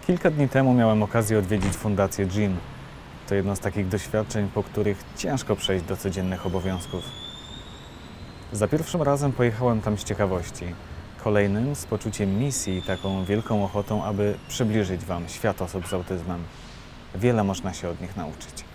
Kilka dni temu miałem okazję odwiedzić Fundację Jin. To jedno z takich doświadczeń, po których ciężko przejść do codziennych obowiązków. Za pierwszym razem pojechałem tam z ciekawości, kolejnym z poczuciem misji i taką wielką ochotą, aby przybliżyć Wam świat osób z autyzmem. Wiele można się od nich nauczyć.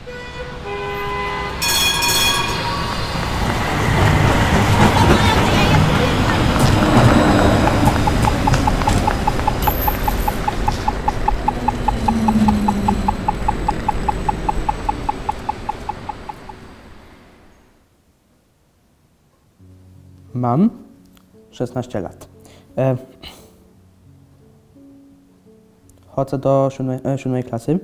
Mam 16 lat. Chodzę do 7 klasy.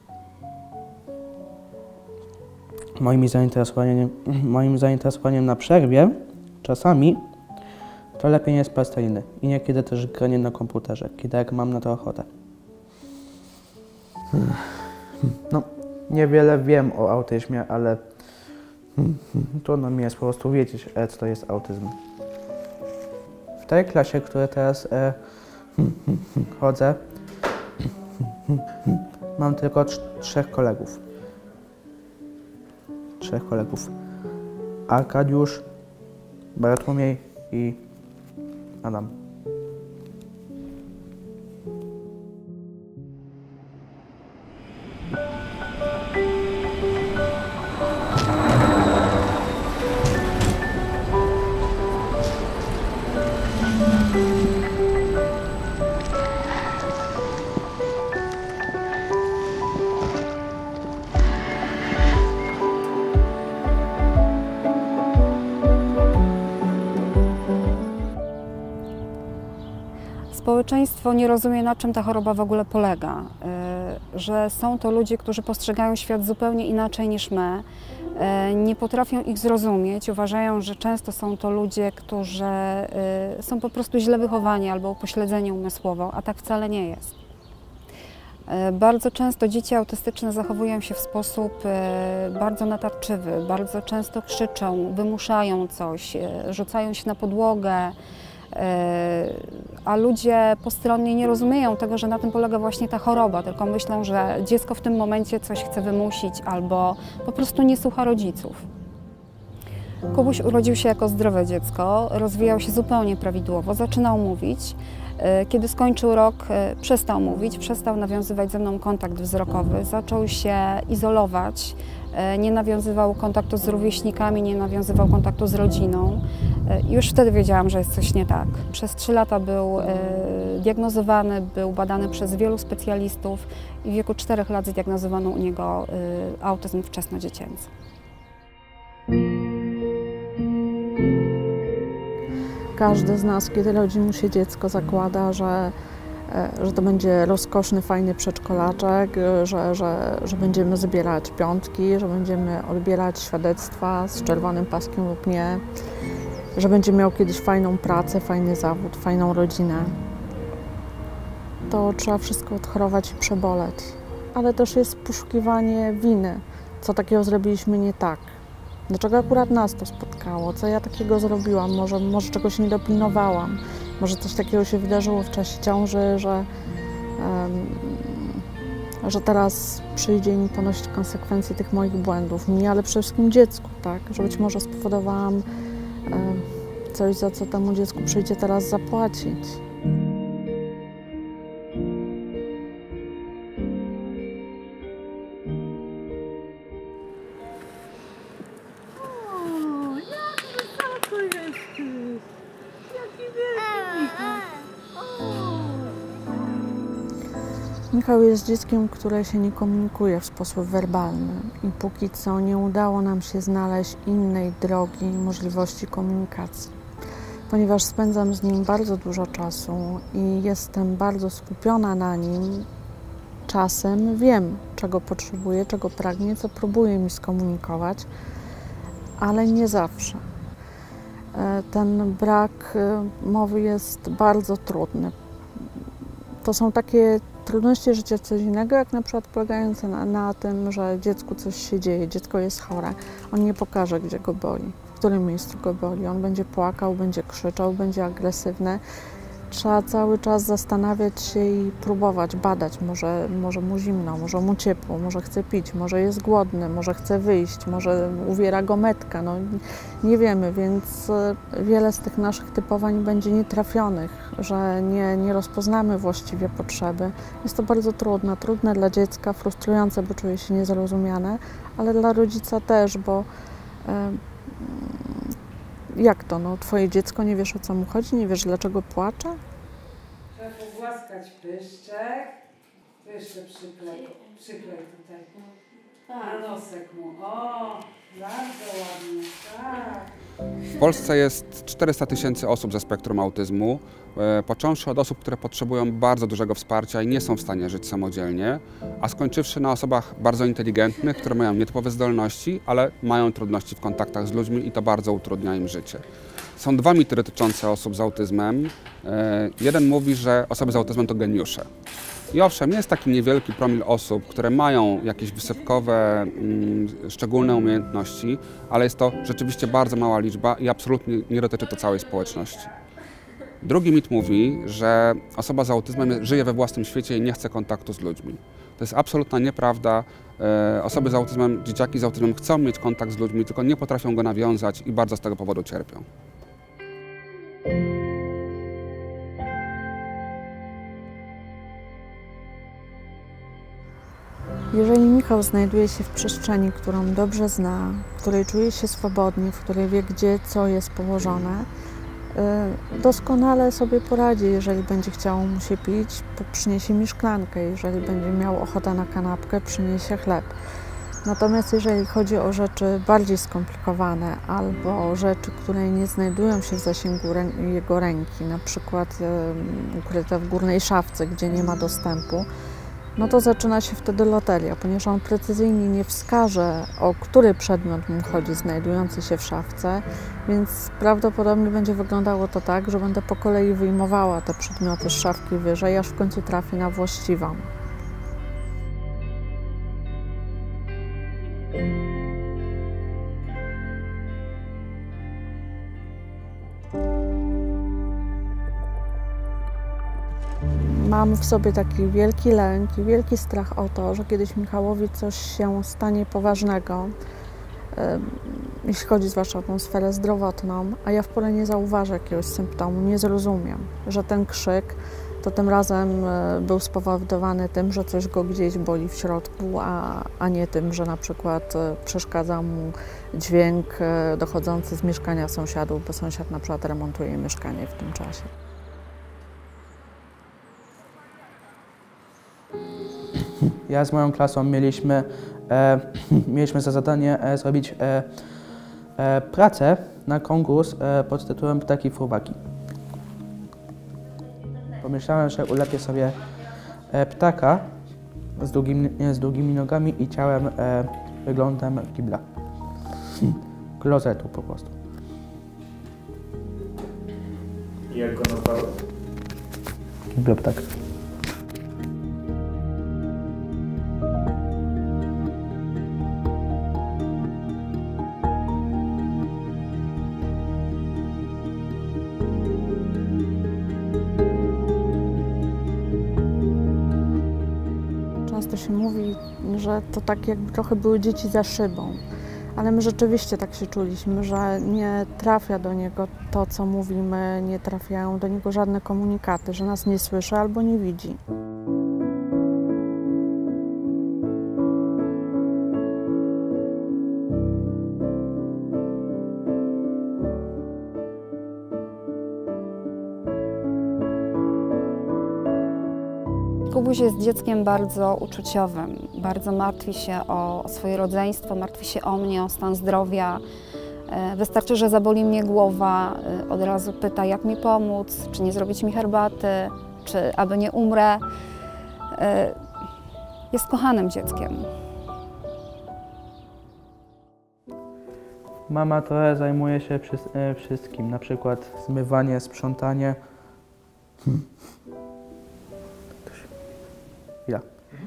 Moim zainteresowaniem na przerwie czasami to lepienie z plasteliny i niekiedy też granie na komputerze, kiedy jak mam na to ochotę. No, niewiele wiem o autyzmie, ale trudno mi jest po prostu wiedzieć, co to jest autyzm. W tej klasie, w której teraz chodzę, mam tylko trzech kolegów. Arkadiusz, Bartłomiej i Adam. Społeczeństwo nie rozumie, na czym ta choroba w ogóle polega, że są to ludzie, którzy postrzegają świat zupełnie inaczej niż my, nie potrafią ich zrozumieć, uważają, że często są to ludzie, którzy są po prostu źle wychowani albo upośledzeni umysłowo, a tak wcale nie jest. Bardzo często dzieci autystyczne zachowują się w sposób bardzo natarczywy, bardzo często krzyczą, wymuszają coś, rzucają się na podłogę, a ludzie postronnie nie rozumieją tego, że na tym polega właśnie ta choroba, tylko myślą, że dziecko w tym momencie coś chce wymusić albo po prostu nie słucha rodziców. Kubuś urodził się jako zdrowe dziecko, rozwijał się zupełnie prawidłowo, zaczynał mówić. Kiedy skończył rok, przestał mówić, przestał nawiązywać ze mną kontakt wzrokowy, zaczął się izolować, nie nawiązywał kontaktu z rówieśnikami, nie nawiązywał kontaktu z rodziną. Już wtedy wiedziałam, że jest coś nie tak. Przez 3 lata był diagnozowany, był badany przez wielu specjalistów i w wieku 4 lat zdiagnozowano u niego autyzm wczesnodziecięcy. Każdy z nas, kiedy rodzi mu się dziecko, zakłada, że to będzie rozkoszny, fajny przedszkolaczek, że będziemy zbierać piątki, że będziemy odbierać świadectwa z czerwonym paskiem lub nie, że będzie miał kiedyś fajną pracę, fajny zawód, fajną rodzinę. To trzeba wszystko odchorować i przeboleć. Ale też jest poszukiwanie winy, co takiego zrobiliśmy nie tak. Dlaczego akurat nas to spotkało? Co ja takiego zrobiłam? Może czegoś nie dopilnowałam? Może coś takiego się wydarzyło w czasie ciąży, że teraz przyjdzie mi ponosić konsekwencje tych moich błędów. Mi, ale przede wszystkim dziecku, tak? Że być może spowodowałam coś, za co temu dziecku przyjdzie teraz zapłacić. Michał jest dzieckiem, które się nie komunikuje w sposób werbalny i póki co nie udało nam się znaleźć innej drogi i możliwości komunikacji. Ponieważ spędzam z nim bardzo dużo czasu i jestem bardzo skupiona na nim, czasem wiem, czego potrzebuje, czego pragnie, co próbuje mi skomunikować, ale nie zawsze. Ten brak mowy jest bardzo trudny. To są takie trudności życia codziennego, jak na przykład polegające na tym, że dziecku coś się dzieje, dziecko jest chore. On nie pokaże, gdzie go boli, w którym miejscu go boli. On będzie płakał, będzie krzyczał, będzie agresywny trzeba cały czas zastanawiać się i próbować, badać. Może mu zimno, może mu ciepło, może chce pić, może jest głodny, może chce wyjść, może uwiera go metka. No, nie wiemy, więc wiele z tych naszych typowań będzie nietrafionych, że nie rozpoznamy właściwie potrzeby. Jest to bardzo trudne dla dziecka, frustrujące, bo czuje się niezrozumiane, ale dla rodzica też, bo jak to? No, twoje dziecko, nie wiesz, o co mu chodzi, nie wiesz, dlaczego płacze? Trzeba pogłaskać pyszczek. To jeszcze przyklej tutaj. Na nosek mu. O, bardzo ładnie, tak. W Polsce jest 400 000 osób ze spektrum autyzmu, począwszy od osób, które potrzebują bardzo dużego wsparcia i nie są w stanie żyć samodzielnie, a skończywszy na osobach bardzo inteligentnych, które mają nietypowe zdolności, ale mają trudności w kontaktach z ludźmi i to bardzo utrudnia im życie. Są dwa mity dotyczące osób z autyzmem. Jeden mówi, że osoby z autyzmem to geniusze. I owszem, jest taki niewielki promil osób, które mają jakieś wysypkowe, szczególne umiejętności, ale jest to rzeczywiście bardzo mała liczba i absolutnie nie dotyczy to całej społeczności. Drugi mit mówi, że osoba z autyzmem żyje we własnym świecie i nie chce kontaktu z ludźmi. To jest absolutna nieprawda. Osoby z autyzmem, dzieciaki z autyzmem chcą mieć kontakt z ludźmi, tylko nie potrafią go nawiązać i bardzo z tego powodu cierpią. Jeżeli Michał znajduje się w przestrzeni, którą dobrze zna, w której czuje się swobodnie, w której wie, gdzie co jest położone, doskonale sobie poradzi. Jeżeli będzie chciało mu się pić, przyniesie mi szklankę. Jeżeli będzie miał ochotę na kanapkę, przyniesie chleb. Natomiast jeżeli chodzi o rzeczy bardziej skomplikowane albo rzeczy, które nie znajdują się w zasięgu jego ręki, na przykład ukryte w górnej szafce, gdzie nie ma dostępu, no to zaczyna się wtedy loteria, ponieważ on precyzyjnie nie wskaże, o który przedmiot mu chodzi znajdujący się w szafce, więc prawdopodobnie będzie wyglądało to tak, że będę po kolei wyjmowała te przedmioty z szafki wyżej, aż w końcu trafi na właściwą. Mam w sobie taki wielki lęk i wielki strach o to, że kiedyś Michałowi coś się stanie poważnego, jeśli chodzi zwłaszcza o tą sferę zdrowotną, a ja w porę nie zauważę jakiegoś symptomu, nie zrozumiem, że ten krzyk to tym razem był spowodowany tym, że coś go gdzieś boli w środku, a nie tym, że na przykład przeszkadza mu dźwięk dochodzący z mieszkania sąsiadów, bo sąsiad na przykład remontuje mieszkanie w tym czasie. Ja z moją klasą mieliśmy za zadanie zrobić pracę na konkurs pod tytułem Ptaki fruwaki. Pomyślałem, że ulepię sobie ptaka z długimi nogami i ciałem wyglądem kibla. Klozetu po prostu. I jak go nazwałeś? Kibloptak. Często się mówi, że to tak jakby trochę były dzieci za szybą, ale my rzeczywiście tak się czuliśmy, że nie trafia do niego to, co mówimy, nie trafiają do niego żadne komunikaty, że nas nie słyszy albo nie widzi. Kubuś jest dzieckiem bardzo uczuciowym, bardzo martwi się o swoje rodzeństwo, martwi się o mnie, o stan zdrowia. Wystarczy, że zaboli mnie głowa, od razu pyta, jak mi pomóc, czy nie zrobić mi herbaty, czy aby nie umrę. Jest kochanym dzieckiem. Mama trochę zajmuje się wszystkim, na przykład zmywanie, sprzątanie. Chwila.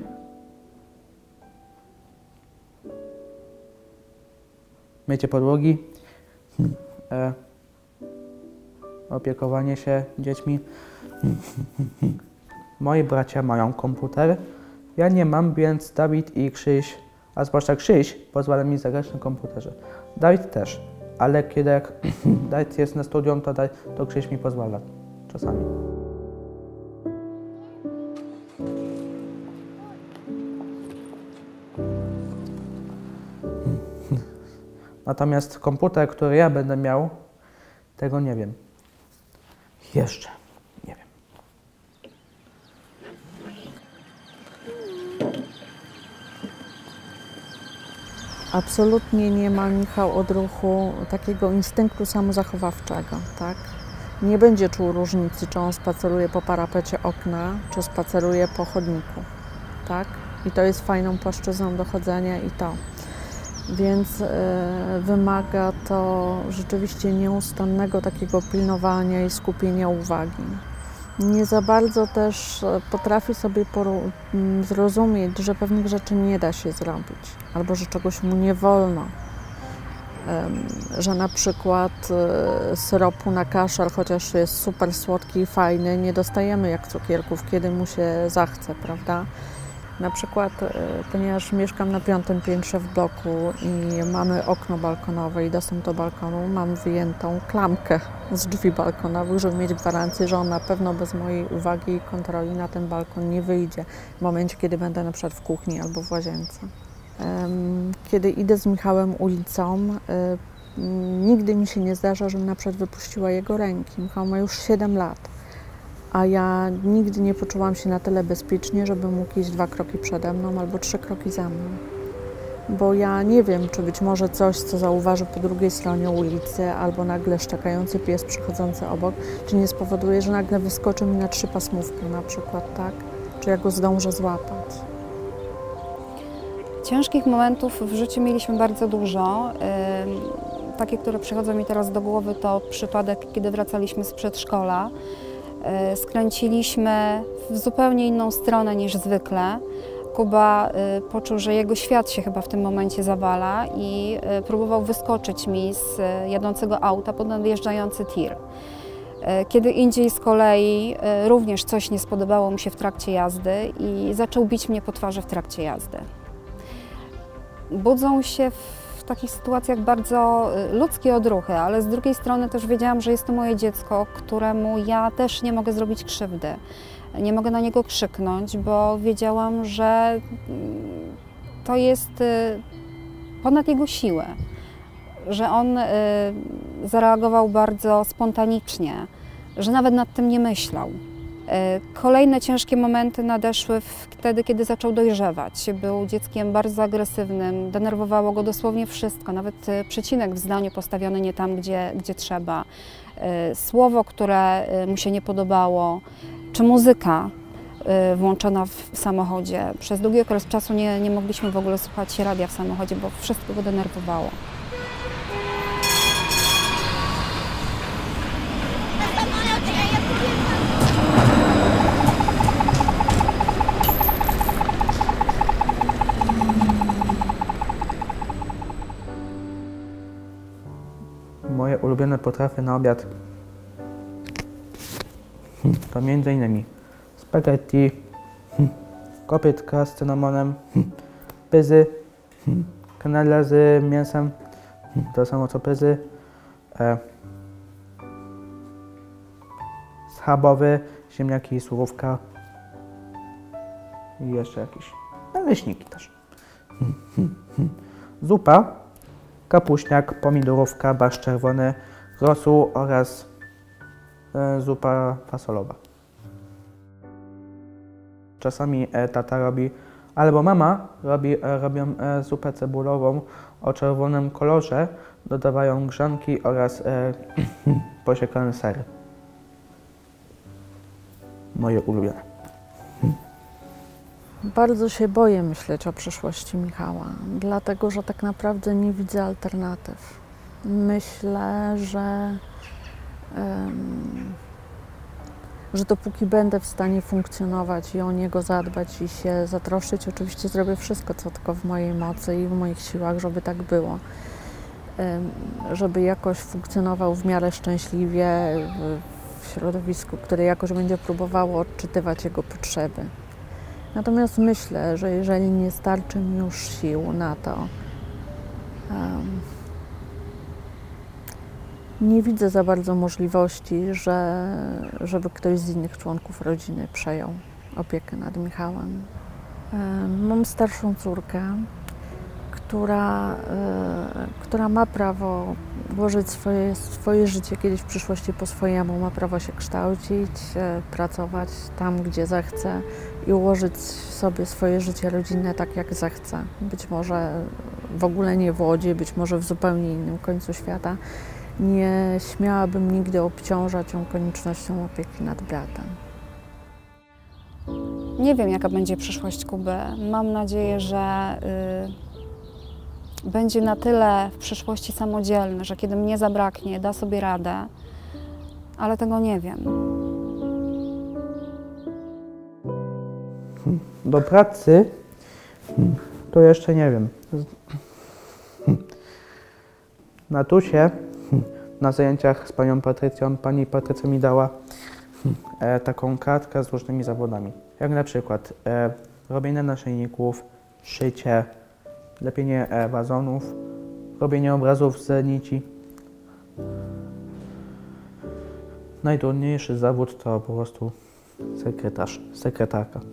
Mycie podłogi, opiekowanie się dziećmi. Moi bracia mają komputer, ja nie mam, więc Dawid i Krzyś, a zwłaszcza Krzyś, pozwala mi zagrać na komputerze. Dawid też, ale kiedy jak Dawid jest na studium, to Krzyś mi pozwala czasami. Natomiast komputer, który ja będę miał, tego nie wiem. Jeszcze nie wiem. Absolutnie nie ma, Michał, odruchu takiego instynktu samozachowawczego, tak? Nie będzie czuł różnicy, czy on spaceruje po parapecie okna, czy spaceruje po chodniku, tak? I to jest fajną płaszczyzną dochodzenia i to. Więc wymaga to rzeczywiście nieustannego takiego pilnowania i skupienia uwagi. Nie za bardzo też potrafi sobie zrozumieć, że pewnych rzeczy nie da się zrobić, albo że czegoś mu nie wolno. Że na przykład syropu na kaszel, chociaż jest super słodki i fajny, nie dostajemy jak cukierków, kiedy mu się zachce, prawda? Na przykład, ponieważ mieszkam na 5. piętrze w bloku i mamy okno balkonowe i dostęp do balkonu, mam wyjętą klamkę z drzwi balkonowych, żeby mieć gwarancję, że on na pewno bez mojej uwagi i kontroli na ten balkon nie wyjdzie w momencie, kiedy będę na przykład w kuchni albo w łazience. Kiedy idę z Michałem ulicą, nigdy mi się nie zdarza, żebym na przykład wypuściła jego ręki. Michał ma już 7 lat. A ja nigdy nie poczułam się na tyle bezpiecznie, żeby mógł iść 2 kroki przede mną albo 3 kroki za mną. Bo ja nie wiem, czy być może coś, co zauważy po drugiej stronie ulicy, albo nagle szczekający pies przychodzący obok, czy nie spowoduje, że nagle wyskoczy mi na 3-pasmówkę na przykład, tak? Czy ja go zdążę złapać. Ciężkich momentów w życiu mieliśmy bardzo dużo. Takie, które przychodzą mi teraz do głowy, to przypadek, kiedy wracaliśmy z przedszkola. Skręciliśmy w zupełnie inną stronę niż zwykle. Kuba poczuł, że jego świat się chyba w tym momencie zawala i próbował wyskoczyć mi z jadącego auta pod nadjeżdżający tir. Kiedy indziej z kolei również coś nie spodobało mu się w trakcie jazdy i zaczął bić mnie po twarzy w trakcie jazdy. Budzą się w takich sytuacjach bardzo ludzkie odruchy, ale z drugiej strony też wiedziałam, że jest to moje dziecko, któremu ja też nie mogę zrobić krzywdy. Nie mogę na niego krzyknąć, bo wiedziałam, że to jest ponad jego siłę, że on zareagował bardzo spontanicznie, że nawet nad tym nie myślał. Kolejne ciężkie momenty nadeszły wtedy, kiedy zaczął dojrzewać. Był dzieckiem bardzo agresywnym, denerwowało go dosłownie wszystko, nawet przecinek w zdaniu postawiony nie tam, gdzie trzeba, słowo, które mu się nie podobało, czy muzyka włączona w samochodzie. Przez długi okres czasu nie mogliśmy w ogóle słuchać radia w samochodzie, bo wszystko go denerwowało. Moje ulubione potrawy na obiad to m.in. spaghetti, kopytka z cynamonem, pyzy, kanele z mięsem, to samo co pyzy, schabowy, ziemniaki i surówka i jeszcze jakieś naleśniki też. Zupa, kapuśniak, pomidorówka, barszcz czerwony, rosół oraz zupa fasolowa. Czasami tata robi, albo mama robią zupę cebulową o czerwonym kolorze, dodawają grzanki oraz posiekane sery. Moje ulubione. Bardzo się boję myśleć o przyszłości Michała, dlatego że tak naprawdę nie widzę alternatyw. Myślę, że dopóki będę w stanie funkcjonować i o niego zadbać i się zatroszczyć, oczywiście zrobię wszystko, co tylko w mojej mocy i w moich siłach, żeby tak było. Żeby jakoś funkcjonował w miarę szczęśliwie w środowisku, które jakoś będzie próbowało odczytywać jego potrzeby. Natomiast myślę, że jeżeli nie starczy mi już sił na to, nie widzę za bardzo możliwości, żeby ktoś z innych członków rodziny przejął opiekę nad Michałem. Mam starszą córkę, która ma prawo włożyć swoje życie kiedyś w przyszłości po swojemu, ma prawo się kształcić, pracować tam, gdzie zechce i ułożyć sobie swoje życie rodzinne tak, jak zechce. Być może w ogóle nie w Łodzi, być może w zupełnie innym końcu świata. Nie śmiałabym nigdy obciążać ją koniecznością opieki nad bratem. Nie wiem, jaka będzie przyszłość Kuby. Mam nadzieję, że będzie na tyle w przyszłości samodzielny, że kiedy mnie zabraknie, da sobie radę, ale tego nie wiem. Do pracy to jeszcze nie wiem. Na TUS-ie, na zajęciach z panią Patrycją, pani Patrycja mi dała taką kartkę z różnymi zawodami. Jak na przykład robienie naszyjników, szycie, lepienie wazonów, robienie obrazów z nici. Najtrudniejszy zawód to po prostu sekretarka.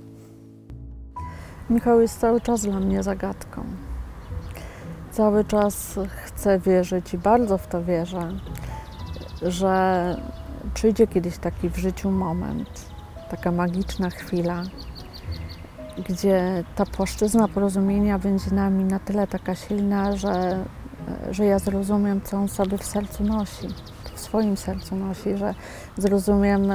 Michał jest cały czas dla mnie zagadką. Cały czas chcę wierzyć i bardzo w to wierzę, że przyjdzie kiedyś taki w życiu moment, taka magiczna chwila, gdzie ta płaszczyzna porozumienia będzie nami na tyle taka silna, że ja zrozumiem, co on sobie w sercu nosi, w swoim sercu nosi, że zrozumiem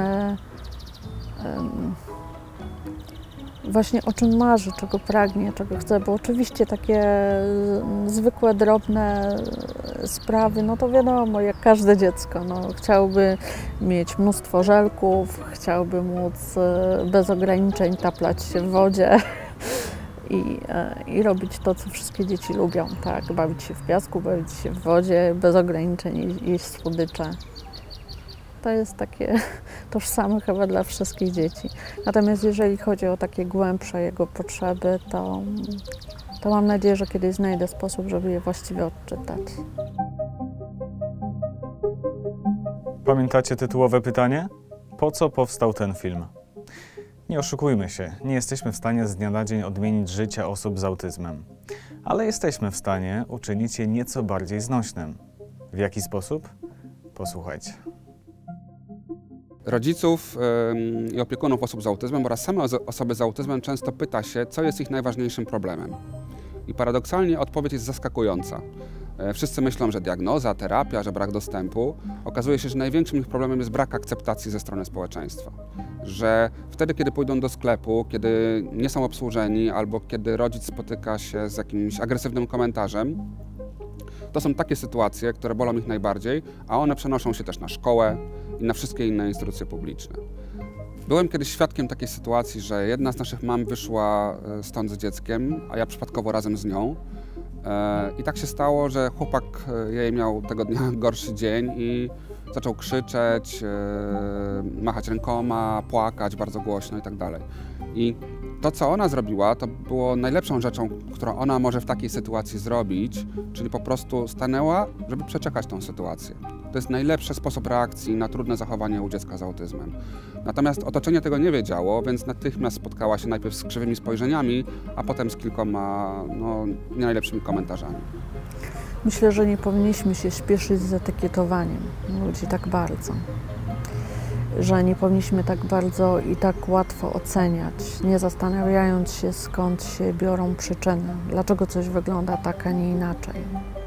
właśnie o czym marzy, czego pragnie, czego chce, bo oczywiście takie zwykłe, drobne sprawy, no to wiadomo, jak każde dziecko, no, chciałby mieć mnóstwo żelków, chciałby móc bez ograniczeń taplać się w wodzie i robić to, co wszystkie dzieci lubią, tak, bawić się w piasku, bawić się w wodzie, bez ograniczeń jeść słodycze. To jest takie tożsame chyba dla wszystkich dzieci. Natomiast jeżeli chodzi o takie głębsze jego potrzeby, to mam nadzieję, że kiedyś znajdę sposób, żeby je właściwie odczytać. Pamiętacie tytułowe pytanie? Po co powstał ten film? Nie oszukujmy się, nie jesteśmy w stanie z dnia na dzień odmienić życia osób z autyzmem. Ale jesteśmy w stanie uczynić je nieco bardziej znośnym. W jaki sposób? Posłuchajcie. Rodziców i opiekunów osób z autyzmem oraz same osoby z autyzmem często pyta się, co jest ich najważniejszym problemem. I paradoksalnie odpowiedź jest zaskakująca. Wszyscy myślą, że diagnoza, terapia, że brak dostępu. Okazuje się, że największym ich problemem jest brak akceptacji ze strony społeczeństwa. Że wtedy, kiedy pójdą do sklepu, kiedy nie są obsłużeni albo kiedy rodzic spotyka się z jakimś agresywnym komentarzem, to są takie sytuacje, które bolą ich najbardziej, a one przenoszą się też na szkołę i na wszystkie inne instytucje publiczne. Byłem kiedyś świadkiem takiej sytuacji, że jedna z naszych mam wyszła stąd z dzieckiem, a ja przypadkowo razem z nią. I tak się stało, że chłopak jej miał tego dnia gorszy dzień i zaczął krzyczeć, machać rękoma, płakać bardzo głośno i tak dalej. I to, co ona zrobiła, to było najlepszą rzeczą, którą ona może w takiej sytuacji zrobić, czyli po prostu stanęła, żeby przeczekać tą sytuację. To jest najlepszy sposób reakcji na trudne zachowanie u dziecka z autyzmem. Natomiast otoczenie tego nie wiedziało, więc natychmiast spotkała się najpierw z krzywymi spojrzeniami, a potem z kilkoma nie najlepszymi komentarzami. Myślę, że nie powinniśmy się śpieszyć z etykietowaniem ludzi tak bardzo. Że nie powinniśmy tak bardzo i tak łatwo oceniać, nie zastanawiając się, skąd się biorą przyczyny, dlaczego coś wygląda tak, a nie inaczej.